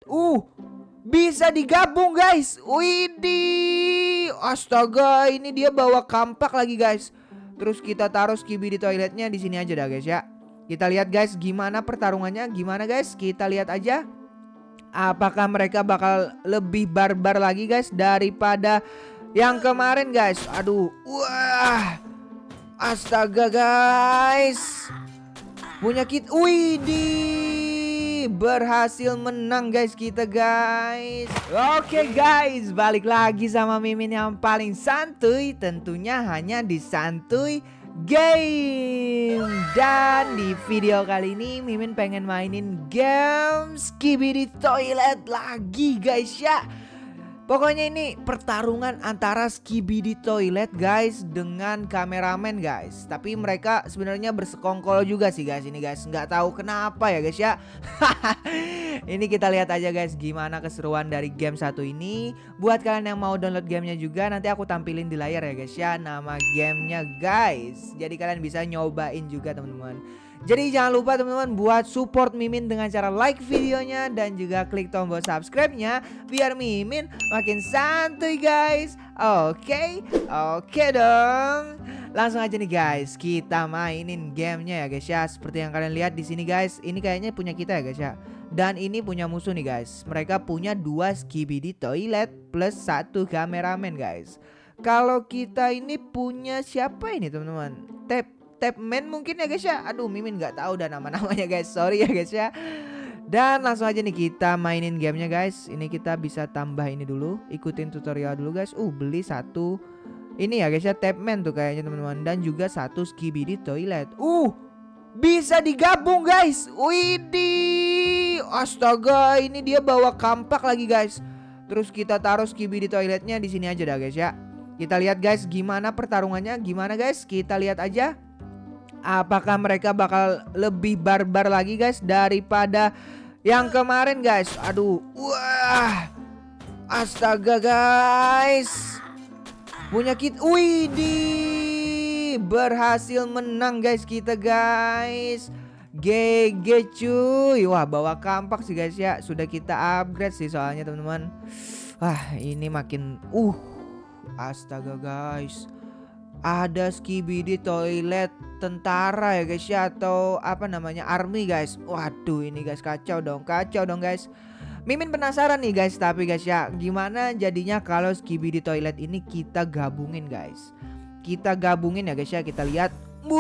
Bisa digabung guys. Widih. Astaga, ini dia bawa kampak lagi guys. Terus kita taruh Skibidi toiletnya di sini aja dah guys ya. Kita lihat guys gimana pertarungannya. Gimana guys? Kita lihat aja. Apakah mereka bakal lebih barbar lagi guys daripada yang kemarin guys. Aduh. Wah. Astaga guys. Punya kita. Widih. Berhasil menang guys kita guys. Oke guys, balik lagi sama Mimin yang paling santuy. Tentunya hanya di Santuy Game. Dan di video kali ini Mimin pengen mainin game Skibidi Toilet lagi guys ya. Pokoknya ini pertarungan antara Skibidi Toilet guys dengan kameramen guys. Tapi mereka sebenarnya bersekongkol juga sih guys ini guys. Nggak tahu kenapa ya guys ya. Ini kita lihat aja guys gimana keseruan dari game satu ini. Buat kalian yang mau download gamenya juga nanti aku tampilin di layar ya guys ya. Nama gamenya guys. Jadi kalian bisa nyobain juga teman-teman. Jadi jangan lupa teman-teman buat support Mimin dengan cara like videonya dan juga klik tombol subscribe-nya biar Mimin makin santuy guys. Oke dong. Langsung aja nih guys, kita mainin gamenya ya guys ya. Seperti yang kalian lihat di sini guys, ini kayaknya punya kita ya guys ya. Dan ini punya musuh nih guys. Mereka punya 2 Skibidi Toilet plus 1 kameramen guys. Kalau kita ini punya siapa ini teman-teman? Tapman mungkin ya guys ya. Aduh Mimin nggak tahu dah nama-namanya guys. Sorry ya guys ya. Dan langsung aja nih kita mainin gamenya guys. Ini kita bisa tambah ini dulu. Ikutin tutorial dulu guys. Beli 1 ini ya guys ya, Tapman tuh kayaknya teman-teman. Dan juga 1 Skibidi Toilet. Bisa digabung guys. Widih. Astaga, ini dia bawa kampak lagi guys. Terus kita taruh Skibidi Toiletnya di sini aja dah guys ya. Kita lihat guys gimana pertarungannya. Gimana guys? Kita lihat aja. Apakah mereka bakal lebih barbar lagi guys daripada yang kemarin guys. Aduh. Wah. Astaga guys. Punya kita. Widih. Berhasil menang guys kita guys. GG cuy. Wah bawa kampak sih guys ya. Sudah kita upgrade sih soalnya teman-teman. Wah ini makin astaga guys. Ada Skibidi Toilet tentara ya guys ya, atau apa namanya, army guys. Waduh ini guys kacau dong guys. Mimin penasaran nih guys, tapi guys ya gimana jadinya kalau Skibidi Toilet ini kita gabungin guys. Kita gabungin ya guys ya, kita lihat.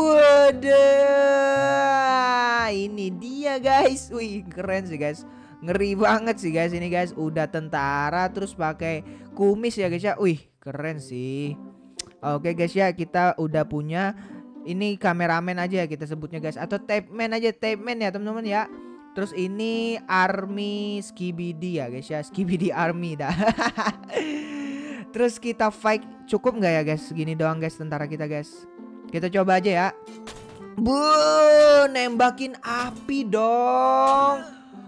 Waduh, ini dia guys. Wih keren sih guys. Ngeri banget sih guys ini guys. Udah tentara terus pakai kumis ya guys ya. Wih keren sih. Oke guys ya, kita udah punya ini kameramen aja kita sebutnya guys, atau Tapman aja, Tapman ya teman-teman ya. Terus ini army Skibidi ya guys ya, Skibidi army dah. Terus kita fight cukup nggak ya guys? Segini doang guys tentara kita guys. Kita coba aja ya. Nembakin api dong.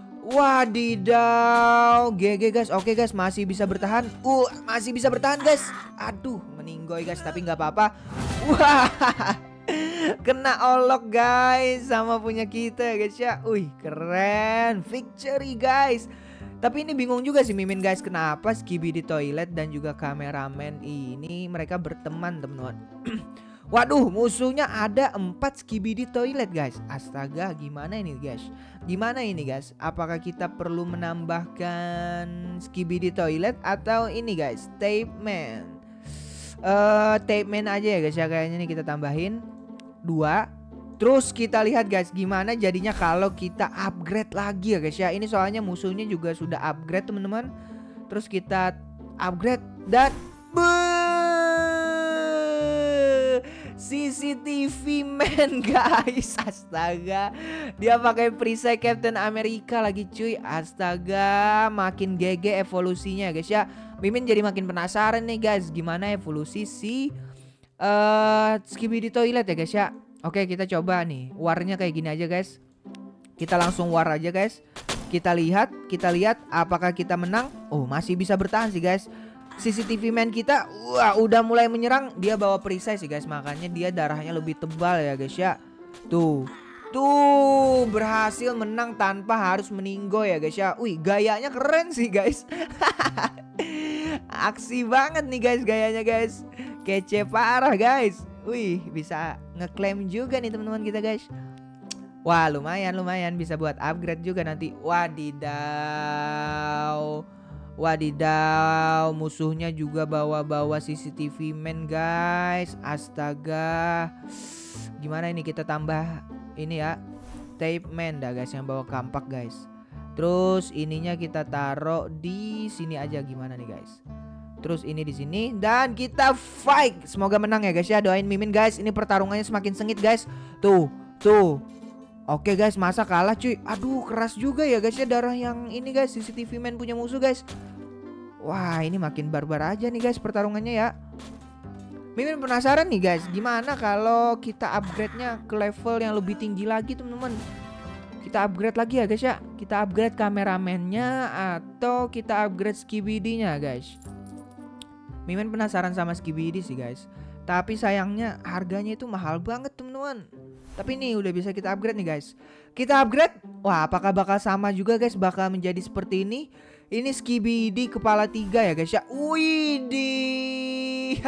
Wadidaw, GG guys. Oke guys, masih bisa bertahan. Masih bisa bertahan guys. Aduh, meninggoy guys, tapi nggak apa-apa. Wah, kena olok guys sama punya kita guys ya. Wih, keren. Victory guys. Tapi ini bingung juga sih Mimin guys, kenapa Skibidi Toilet dan juga kameramen ini mereka berteman teman-teman. Waduh, musuhnya ada 4 Skibidi Toilet guys. Astaga, gimana ini guys? Gimana ini guys? Apakah kita perlu menambahkan Skibidi Toilet atau ini guys, Tapman? Tapman aja ya guys ya, kayaknya nih kita tambahin 2. Terus kita lihat guys gimana jadinya kalau kita upgrade lagi ya guys ya. Ini soalnya musuhnya juga sudah upgrade teman-teman. Terus kita upgrade dan CCTV man guys. Astaga, dia pakai perisai Captain America lagi cuy. Astaga, makin GG evolusinya guys ya. Mimin jadi makin penasaran nih guys, gimana evolusi si Skibidi Toilet ya guys ya. Oke, kita coba nih warnya kayak gini aja guys. Kita langsung war aja guys. Kita lihat apakah kita menang. Masih bisa bertahan sih guys. CCTV man kita udah mulai menyerang. Dia bawa perisai sih guys, makanya dia darahnya lebih tebal ya guys ya. Tuh, Tuh, berhasil menang tanpa harus meninggoy ya guys ya. Wih, gayanya keren sih guys. Aksi banget nih guys gayanya guys. Kece parah guys. Wih, bisa ngeklaim juga nih teman-teman kita guys. Wah, lumayan bisa buat upgrade juga nanti. Wadidaw. Wadidaw, musuhnya juga bawa-bawa CCTV man guys. Astaga. Gimana ini kita tambah ini ya, tape man dah guys yang bawa kampak guys. Terus ininya kita taruh di sini aja, gimana nih guys. Terus ini di sini dan kita fight. Semoga menang ya guys ya. Doain Mimin guys. Ini pertarungannya semakin sengit guys. Tuh. Oke guys, masa kalah cuy. Aduh, keras juga ya guys ya darah yang ini guys, CCTV man punya musuh guys. Wah, ini makin barbar aja nih guys pertarungannya ya. Mimin penasaran nih guys, gimana kalau kita upgrade-nya ke level yang lebih tinggi lagi teman-teman. Kita upgrade lagi ya guys ya. Kita upgrade kameramennya atau kita upgrade Skibidi-nya guys. Mimin penasaran sama Skibidi sih guys. Tapi sayangnya harganya itu mahal banget teman-teman. Tapi ini udah bisa kita upgrade nih guys. Kita upgrade. Wah, apakah bakal sama juga guys, bakal menjadi seperti ini. Ini Skibidi kepala 3 ya guys ya. Widih.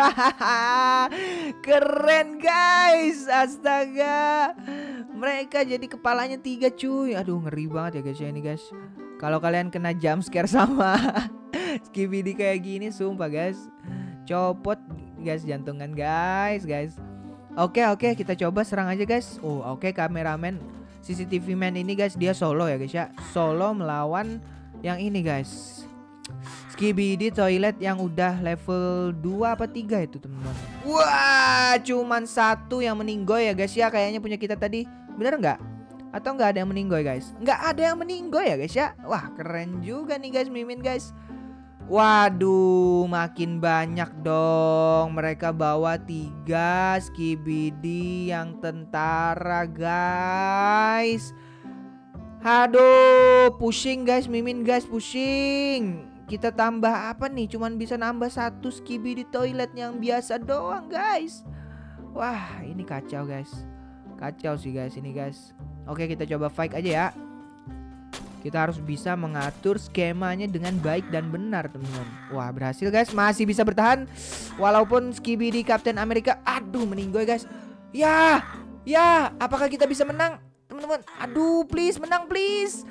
Keren guys. Astaga. Mereka jadi kepalanya 3 cuy. Aduh, ngeri banget ya guys ya ini guys. Kalau kalian kena jump scare sama Skibidi kayak gini, sumpah guys, copot guys jantungan guys. Oke, kita coba serang aja guys. Oh, oke, kameramen CCTV man ini guys, dia solo ya guys ya. Solo melawan yang ini guys, Skibidi toilet yang udah level 2 apa 3 itu teman-teman. Wah, cuman 1 yang meninggoy ya guys ya. Kayaknya punya kita tadi. Bener nggak? Atau nggak ada yang meninggoy guys? Nggak ada yang meninggoy ya guys ya. Wah, keren juga nih guys Mimin guys. Waduh, makin banyak dong. Mereka bawa 3 Skibidi yang tentara guys. Aduh, pusing guys Mimin guys, pusing. Kita tambah apa nih? Cuman bisa nambah 1 Skibidi toilet yang biasa doang guys. Wah, ini kacau guys. Kacau sih guys ini guys. Oke, kita coba fight aja ya. Kita harus bisa mengatur skemanya dengan baik dan benar teman-teman. Wah, berhasil guys, masih bisa bertahan walaupun Skibidi Captain America aduh meninggoy guys. Ya, apakah kita bisa menang teman-teman? Aduh, please menang please.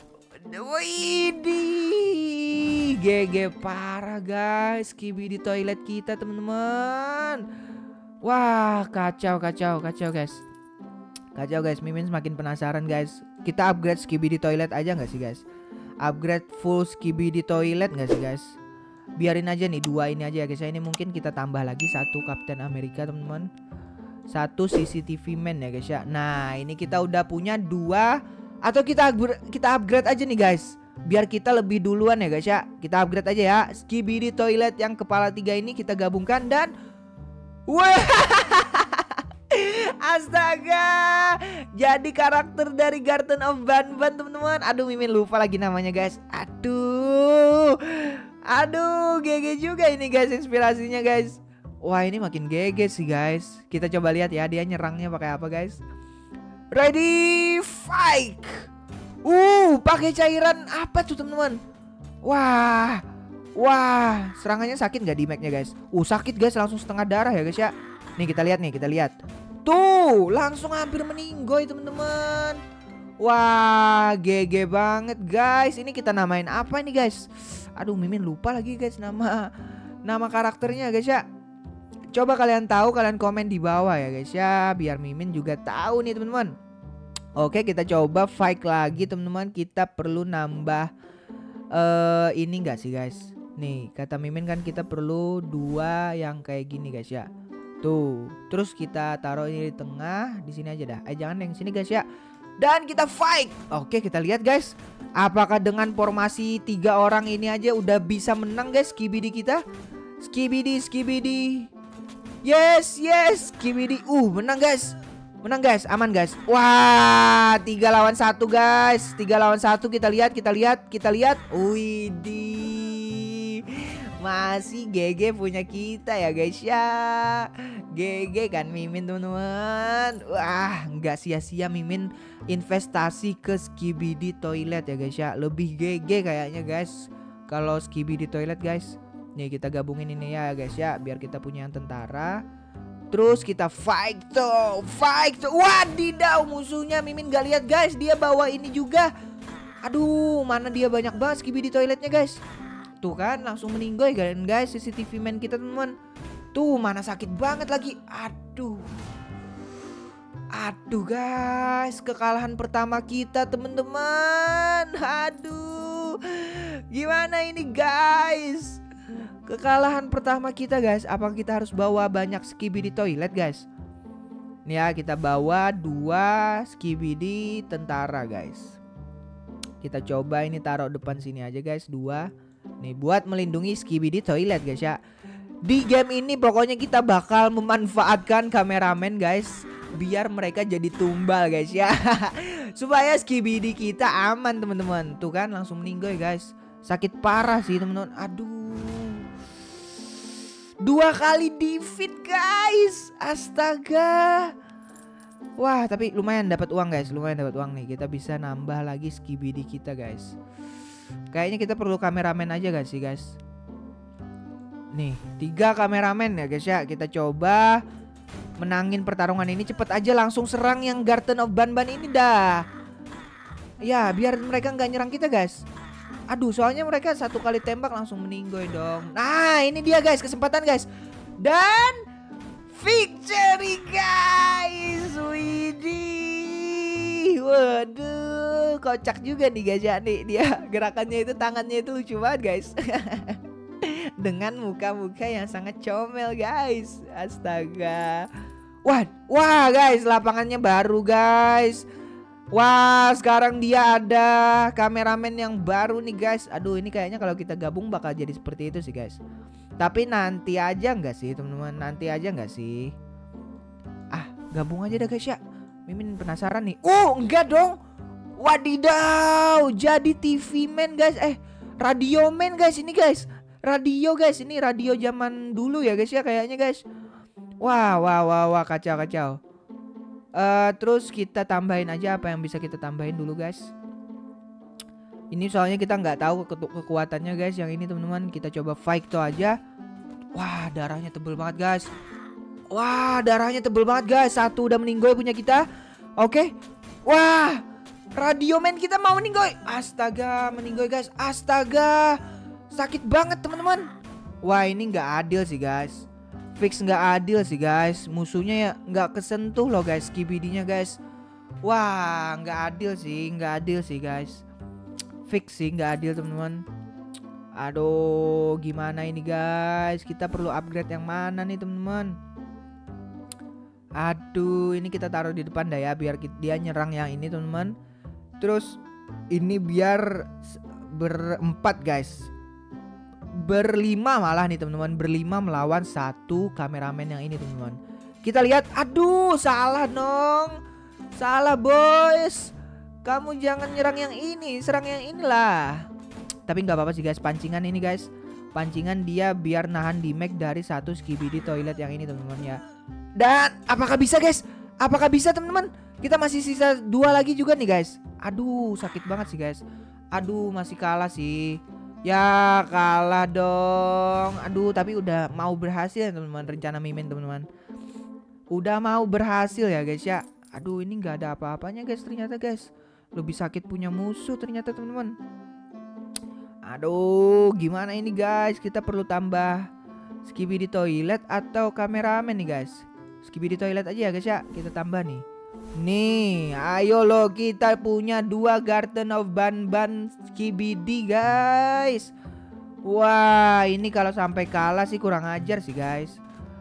Widih, GG parah guys Skibidi toilet kita teman-teman. Wah, kacau guys. Kacau guys, Mimin semakin penasaran guys. Kita upgrade Skibidi toilet aja nggak sih guys? Upgrade full Skibidi toilet nggak sih guys? Biarin aja nih 2 ini aja ya guys. Ini mungkin kita tambah lagi 1 Captain America teman-teman, 1 CCTV man ya guys ya. Nah, ini kita udah punya 2. Atau kita upgrade aja nih guys, biar kita lebih duluan ya guys ya. Kita upgrade aja ya. Skibidi toilet yang kepala 3 ini kita gabungkan dan wah. Astaga, jadi karakter dari Garden of Banban teman-teman. Aduh, Mimin lupa lagi namanya guys. Aduh, GG juga ini guys inspirasinya guys. Wah, ini makin GG sih guys. Kita coba lihat ya dia nyerangnya pakai apa guys. Ready fight. Pakai cairan apa tuh teman-teman? Wah, serangannya sakit nggak di mag-nya guys? Sakit guys, langsung setengah darah ya guys ya. Nih kita lihat. Tuh, langsung hampir meninggoy teman-teman. Wah, GG banget guys. Ini kita namain apa ini guys? Aduh, Mimin lupa lagi guys nama karakternya guys ya. Coba kalian tahu, kalian komen di bawah ya guys ya, biar Mimin juga tahu nih teman-teman. Oke, kita coba fight lagi teman-teman. Kita perlu nambah ini enggak sih guys? Nih, kata Mimin kan kita perlu 2 yang kayak gini guys ya. Tuh, terus kita taruh ini di tengah, di sini aja dah. Jangan yang sini guys ya. Dan kita fight. Oke, kita lihat guys, apakah dengan formasi 3 orang ini aja udah bisa menang guys Skibidi kita? Skibidi. Yes, Skibidi. Menang guys, aman guys. Wah, 3 lawan 1 guys. 3 lawan 1, kita lihat. Widih, Masih GG punya kita ya guys ya. GG kan Mimin teman-teman. Wah nggak sia-sia Mimin investasi ke Skibidi Toilet ya guys ya. Lebih GG kayaknya guys kalau Skibidi Toilet guys. Nih kita gabungin ini ya guys ya, biar kita punya yang tentara. Terus kita fight tuh. Wadidaw, musuhnya Mimin gak lihat guys, dia bawa ini juga. Aduh, mana dia banyak banget Skibidi Toiletnya guys. Tuh kan langsung meninggoy kan guys CCTV man kita teman-teman. Tuh mana sakit banget lagi. Aduh guys, kekalahan pertama kita teman-teman. Aduh, gimana ini guys? Kekalahan pertama kita guys. Apakah kita harus bawa banyak Skibidi Toilet guys? Nih ya, kita bawa 2 Skibidi tentara guys. Kita coba ini taruh depan sini aja guys, 2. Nih buat melindungi Skibidi Toilet guys ya. Di game ini pokoknya kita bakal memanfaatkan kameramen guys, biar mereka jadi tumbal guys ya. Supaya Skibidi kita aman teman-teman. Tuh kan langsung meninggal guys. Sakit parah sih teman-teman. Aduh, 2 kali defeat guys. Astaga. Wah tapi lumayan dapat uang guys. Lumayan dapat uang nih. Kita bisa nambah lagi Skibidi kita guys. Kayaknya kita perlu kameramen aja guys sih guys. Nih 3 kameramen ya guys ya. Kita coba menangin pertarungan ini. Cepet aja langsung serang yang Garden of Banban ini dah. Ya biar mereka nggak nyerang kita guys. Aduh soalnya mereka 1 kali tembak langsung meninggoy dong. Nah ini dia guys, kesempatan guys. Dan victory guys. Widih. Waduh kocak juga nih guys ya. Nih dia gerakannya itu, tangannya itu lucu banget guys. Dengan muka-muka yang sangat comel guys. Astaga. Wah guys, lapangannya baru guys. Wah sekarang dia ada kameramen yang baru nih guys. Aduh ini kayaknya kalau kita gabung bakal jadi seperti itu sih guys. Tapi nanti aja nggak sih teman-teman? Nanti aja nggak sih? Gabung aja dah guys ya. Mimin penasaran nih. Enggak dong. Wadidaw, jadi TV man guys. Radio man guys ini guys. Radio guys, ini radio zaman dulu ya guys ya kayaknya guys. Wah kacau. Terus kita tambahin aja apa yang bisa kita tambahin dulu guys. Ini soalnya kita nggak tahu kekuatannya guys. Yang ini teman-teman kita coba fight tuh aja. Wah darahnya tebel banget guys. Satu udah meninggoy punya kita. Oke. Wah radio man kita mau meninggoy. Astaga meninggoy guys. Astaga sakit banget teman-teman. Wah ini nggak adil sih guys. Fix nggak adil sih guys. Musuhnya ya nggak kesentuh loh guys Skibidinya guys. Wah nggak adil sih guys. Fix sih nggak adil teman-teman. Aduh gimana ini guys. Kita perlu upgrade yang mana nih teman-teman. Aduh ini kita taruh di depan dah ya, biar dia nyerang yang ini teman-teman. Terus ini biar berempat guys. Berlima malah nih teman-teman. Berlima melawan 1 kameramen yang ini teman-teman. Kita lihat. Aduh salah dong. Salah boys. Kamu jangan nyerang yang ini, serang yang inilah. Tapi nggak apa-apa sih guys, pancingan ini guys. Pancingan dia biar nahan damage dari 1 Skibidi Toilet yang ini teman-teman ya. Dan apakah bisa guys? Apakah bisa teman-teman? Kita masih sisa 2 lagi juga nih guys. Aduh sakit banget sih guys. Aduh masih kalah sih. Ya kalah dong. Aduh tapi udah mau berhasil ya teman-teman. Rencana Mimin teman-teman udah mau berhasil ya guys ya. Aduh ini nggak ada apa-apanya guys ternyata guys. Lebih sakit punya musuh ternyata teman-teman. Aduh gimana ini guys. Kita perlu tambah Skibidi Toilet atau kameramen nih guys. Skibidi Toilet aja ya guys ya. Kita tambah nih. Nih ayo lo, kita punya 2 Garden of Banban Skibidi guys. Wah ini kalau sampai kalah sih kurang ajar sih guys.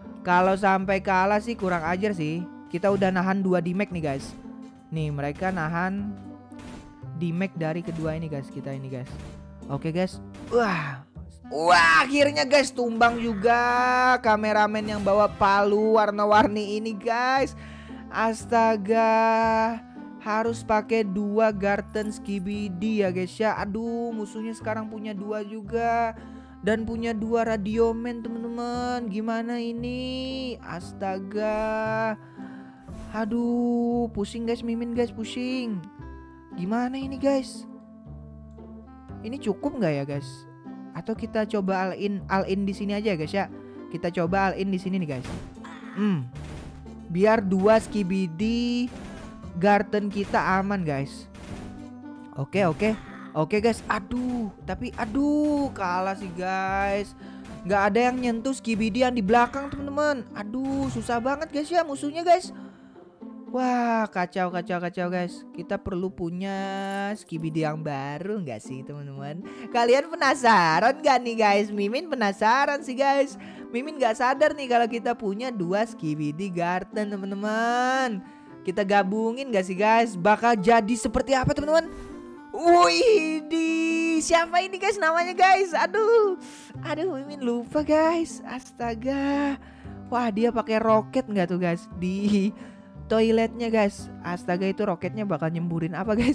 Kita udah nahan 2 damage nih guys. Nih mereka nahan damage dari kedua ini guys. Kita ini guys. Oke guys. Wah akhirnya guys tumbang juga kameramen yang bawa palu warna-warni ini guys. Astaga, harus pakai 2 Garden Skibidi ya guys ya. Aduh musuhnya sekarang punya 2 juga. dan punya 2 radioman teman-teman. Gimana ini? Astaga. Aduh, pusing guys, Mimin guys, pusing. Gimana ini guys? Ini cukup nggak ya guys? Atau kita coba all in di sini aja guys ya. Kita coba all in di sini nih guys. Biar 2 Skibidi Garden kita aman guys. Oke guys. Aduh, tapi kalah sih guys. Nggak ada yang nyentuh Skibidi yang di belakang teman-teman. Aduh, susah banget guys ya musuhnya guys. Wah, kacau guys. Kita perlu punya Skibidi yang baru nggak sih teman-teman? Kalian penasaran gak nih guys? Mimin penasaran sih guys. Mimin nggak sadar nih kalau kita punya 2 Skibidi Garden teman-teman. Kita gabungin gak sih guys? Bakal jadi seperti apa teman-teman? Wih, siapa ini guys namanya guys? Aduh, Mimin lupa guys. Astaga. Wah, dia pakai roket nggak tuh guys di toiletnya guys. Astaga, itu roketnya bakal nyemburin apa guys?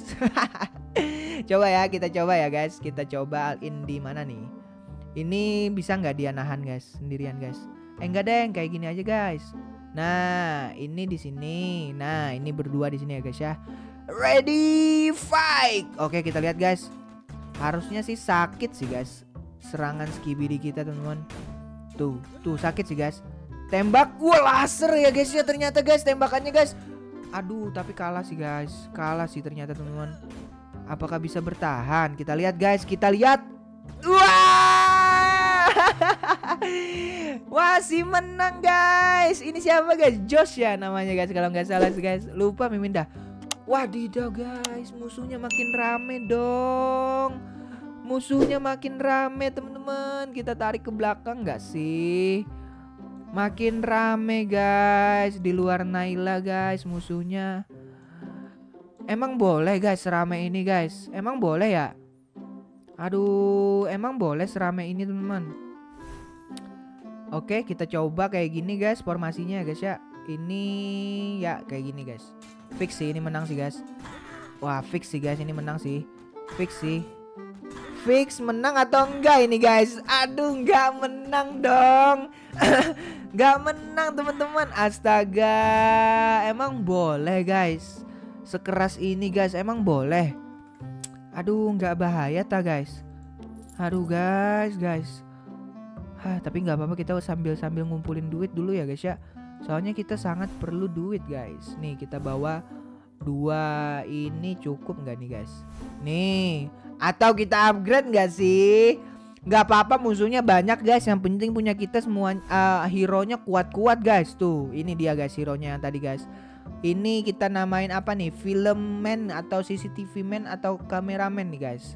Kita coba ya guys. Kita coba all in di mana nih? Ini bisa nggak dia nahan guys sendirian guys? Enggak deh, kayak gini aja guys. Nah, ini di sini. Nah, ini berdua di sini ya guys ya. Ready fight. Oke, kita lihat guys. Harusnya sih sakit sih guys serangan Skibidi kita teman-teman. Tuh sakit sih guys. Tembak, wah laser ya guys ya ternyata guys tembakannya guys. Aduh, tapi kalah sih guys. Kalah sih ternyata teman-teman. Apakah bisa bertahan? Kita lihat guys, kita lihat. Wah! Wah, si menang guys. Ini siapa guys? Josh ya namanya guys kalau nggak salah guys. Lupa Mimin dah. Wadidaw guys, musuhnya makin rame dong. Musuhnya makin rame teman-teman. Kita tarik ke belakang nggak sih? Makin rame guys. Di luar Naila guys musuhnya. Emang boleh guys serame ini guys? Emang boleh ya? Aduh, emang boleh serame ini teman-teman? Oke, kita coba kayak gini guys formasinya guys ya. Ini ya kayak gini guys. Fix sih ini menang sih guys. Wah, fix sih guys ini menang sih. Fix sih. Fix menang atau enggak ini guys? Aduh, enggak menang dong. Enggak menang teman-teman. Astaga. Emang boleh guys? Sekeras ini guys, emang boleh? Aduh, enggak bahaya ta guys? Aduh guys. Tapi nggak apa-apa, kita sambil ngumpulin duit dulu ya guys ya. Soalnya kita sangat perlu duit guys. Nih kita bawa 2 ini cukup nggak nih guys? Nih, atau kita upgrade nggak sih? Nggak apa-apa, musuhnya banyak guys. Yang penting punya kita semua hero-nya kuat-kuat guys. Tuh, ini dia guys hero-nya yang tadi guys. Ini kita namain apa nih? Film man atau CCTV man atau kameraman nih guys.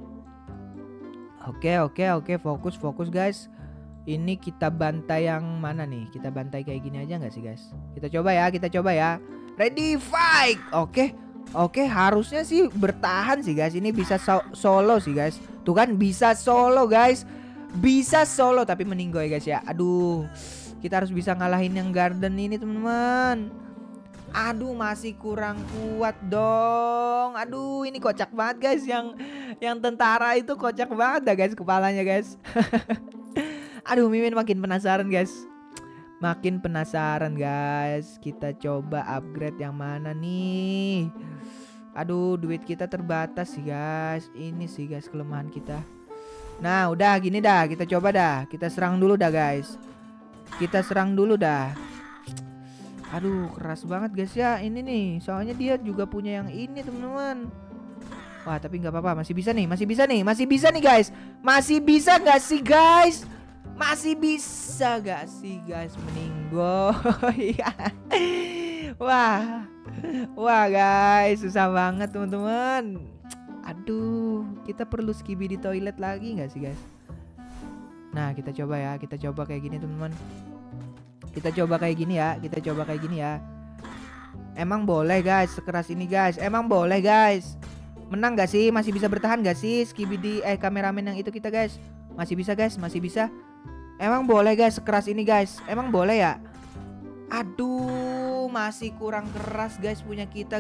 Oke, fokus guys. Ini kita bantai yang mana nih? Kita bantai kayak gini aja nggak sih guys? Kita coba ya. Ready fight. Oke, harusnya sih bertahan sih guys. Ini bisa solo sih guys. Tuh kan bisa solo guys. Bisa solo tapi meninggoy guys ya. Aduh, kita harus bisa ngalahin yang garden ini teman-teman. Aduh, masih kurang kuat dong. Aduh, ini kocak banget guys. Yang tentara itu kocak banget dah guys kepalanya guys. Aduh, Mimin makin penasaran guys. Makin penasaran guys. Kita coba upgrade yang mana nih? Aduh, duit kita terbatas sih guys. Ini sih guys kelemahan kita. Nah, udah gini dah. Kita coba dah. Kita serang dulu dah guys. Aduh, keras banget guys ya ini nih. Soalnya dia juga punya yang ini teman-teman. Wah, tapi nggak apa-apa. Masih bisa nih guys. Masih bisa nggak sih guys? Masih bisa gak sih guys meninggoy? Wah guys, susah banget teman-teman. Aduh, kita perlu Skibidi toilet lagi gak sih guys? Nah, kita coba kayak gini teman-teman. Kita coba kayak gini ya. Emang boleh guys sekeras ini guys? Emang boleh guys? Menang gak sih? Masih bisa bertahan gak sih Skibidi kameramen yang itu kita guys? Masih bisa guys, masih bisa. Emang boleh guys sekeras ini guys? Emang boleh ya? Aduh, masih kurang keras guys punya kita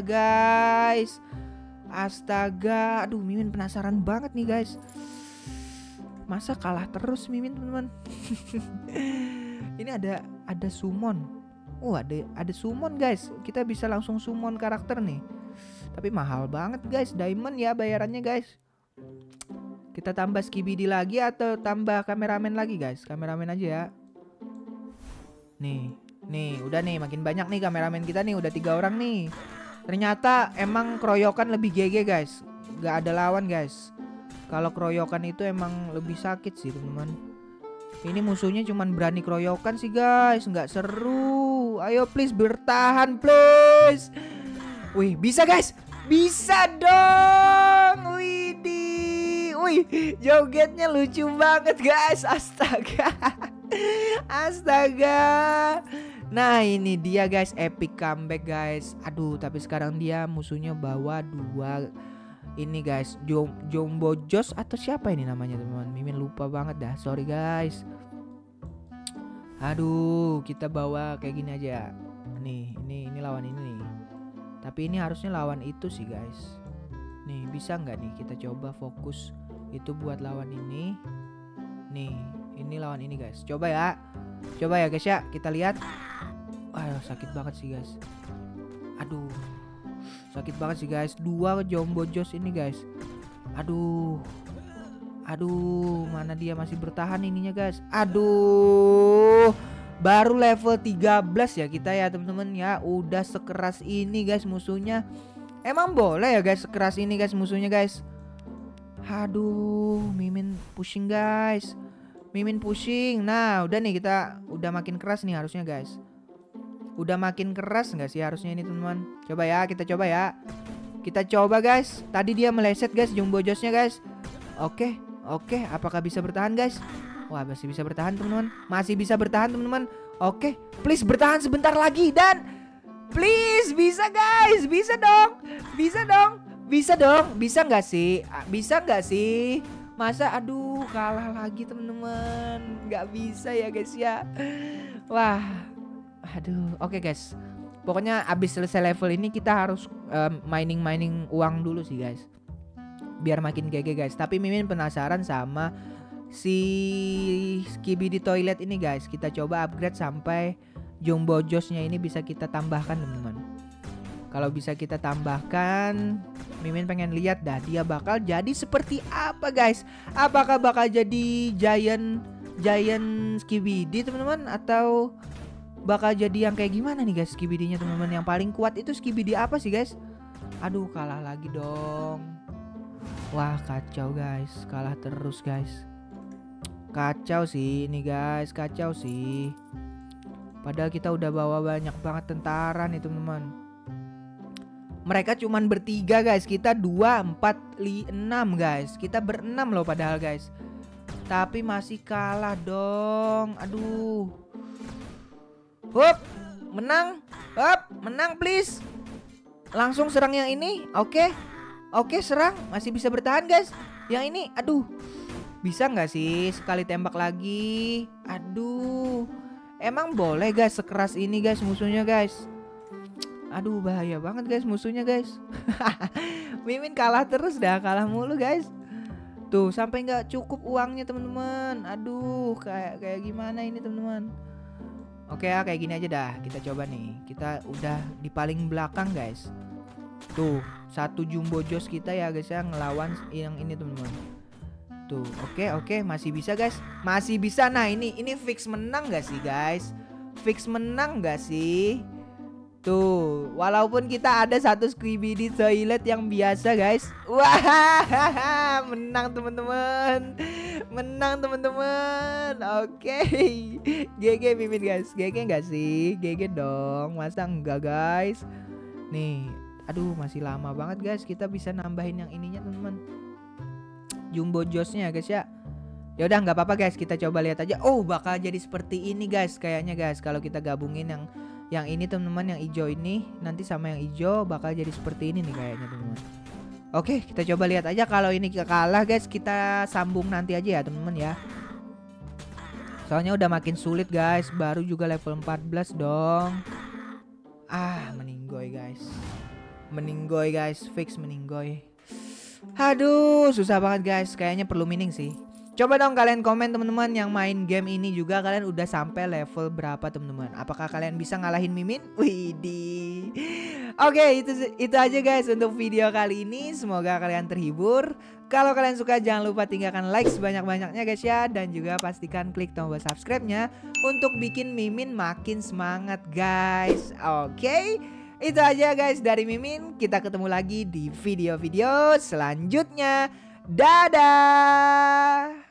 guys. Astaga, aduh Mimin penasaran banget nih guys. Masa kalah terus Mimin teman-teman. Ini ada summon. Ada summon guys. Kita bisa langsung summon karakter nih. Tapi mahal banget guys, diamond ya bayarannya guys. Kita tambah Skibidi lagi atau tambah kameramen lagi guys? Kameramen aja ya. Nih udah nih makin banyak nih kameramen kita nih, udah 3 orang nih. Ternyata emang keroyokan lebih GG guys. Gak ada lawan guys. Kalau keroyokan itu emang lebih sakit sih teman-teman. Ini musuhnya cuman berani keroyokan sih guys, nggak seru. Ayo please bertahan please. Wih bisa guys, bisa dong. Wih jogetnya lucu banget guys. Astaga. Astaga. Nah ini dia guys, epic comeback guys. Aduh tapi sekarang dia musuhnya bawa 2 ini guys, Jumbo Josh atau siapa ini namanya teman-teman. Mimin lupa banget dah, sorry guys. Aduh kita bawa kayak gini aja. Nih ini lawan ini nih. Tapi ini harusnya lawan itu sih guys. Nih bisa nggak nih kita coba fokus itu buat lawan ini. Nih ini lawan ini guys. Coba ya guys ya, kita lihat. Aduh sakit banget sih guys. Aduh sakit banget sih guys. 2 Jumbo Josh ini guys. Aduh mana dia masih bertahan ininya guys. Aduh baru level 13 ya kita ya teman-teman ya. Udah sekeras ini guys musuhnya. Emang boleh ya guys sekeras ini guys musuhnya guys. Aduh Mimin pushing guys. Mimin pushing. Nah udah nih kita udah makin keras nih harusnya guys. Udah makin keras nggak sih harusnya ini teman-teman. Coba ya kita coba ya. Kita coba guys. Tadi dia meleset guys Jumbo Josh-nya guys. Oke apakah bisa bertahan guys? Wah masih bisa bertahan teman-teman. Masih bisa bertahan teman-teman. Oke please bertahan sebentar lagi. Dan please bisa guys. Bisa dong. Bisa nggak sih? Bisa nggak sih? Masa aduh kalah lagi teman-teman. Nggak bisa ya guys ya. Wah aduh oke guys. Pokoknya abis selesai level ini kita harus mining uang dulu sih guys. Biar makin GG guys. Tapi Mimin penasaran sama si Skibidi Toilet ini guys. Kita coba upgrade sampai Jumbo Josh-nya ini bisa kita tambahkan teman-teman. Kalau bisa kita tambahkan, Mimin pengen lihat dah dia bakal jadi seperti apa guys. Apakah bakal jadi giant Skibidi teman-teman, atau bakal jadi yang kayak gimana nih guys Skibidinya teman-teman. Yang paling kuat itu Skibidi apa sih guys? Aduh kalah lagi dong. Wah kacau guys, kalah terus guys. Kacau sih ini guys, kacau sih. Padahal kita udah bawa banyak banget tentara nih teman-teman. Mereka cuman bertiga guys, kita 2, 4, 6 guys. Kita berenam loh padahal guys. Tapi masih kalah dong. Aduh. Hup, menang please. Langsung serang yang ini. Oke serang, masih bisa bertahan guys. Yang ini, aduh. Bisa nggak sih sekali tembak lagi? Aduh. Emang boleh guys sekeras ini guys musuhnya guys. Aduh bahaya banget guys musuhnya guys. Mimin kalah terus dah, kalah mulu guys. Tuh sampai nggak cukup uangnya teman-teman. Aduh kayak gimana ini teman-teman. Oke ya kayak gini aja dah. Kita coba nih. Kita udah di paling belakang guys. Tuh 1 Jumbo Josh kita ya guys ya, ngelawan yang ini teman-teman. Tuh oke masih bisa guys. Masih bisa. Nah ini fix menang gak sih guys? Fix menang gak sih? Tuh walaupun kita ada 1 Skibidi Toilet yang biasa guys. Wah menang teman-teman. Menang teman-teman. Oke. GG Mimin guys. GG gak sih? GG dong. Masa enggak guys? Nih aduh masih lama banget guys. Kita bisa nambahin yang ininya teman-teman, Jumbo Josh-nya guys ya. Ya udah nggak apa-apa guys, kita coba lihat aja. Oh bakal jadi seperti ini guys kayaknya guys. Kalau kita gabungin yang ini teman-teman, yang hijau ini nanti sama yang hijau bakal jadi seperti ini nih kayaknya teman-teman. Oke kita coba lihat aja. Kalau ini kalah guys kita sambung nanti aja ya teman-teman ya. Soalnya udah makin sulit guys. Baru juga level 14 dong. Meninggoy guys. Fix meninggoy. Aduh susah banget guys. Kayaknya perlu mining sih. Coba dong kalian komen teman-teman yang main game ini juga kalian udah sampai level berapa teman-teman? Apakah kalian bisa ngalahin Mimin? Widih. Oke, itu aja guys untuk video kali ini. Semoga kalian terhibur. Kalau kalian suka jangan lupa tinggalkan like sebanyak-banyaknya guys ya, dan juga pastikan klik tombol subscribe-nya untuk bikin Mimin makin semangat guys. Oke. Itu aja guys dari Mimin. Kita ketemu lagi di video-video selanjutnya. Dadah.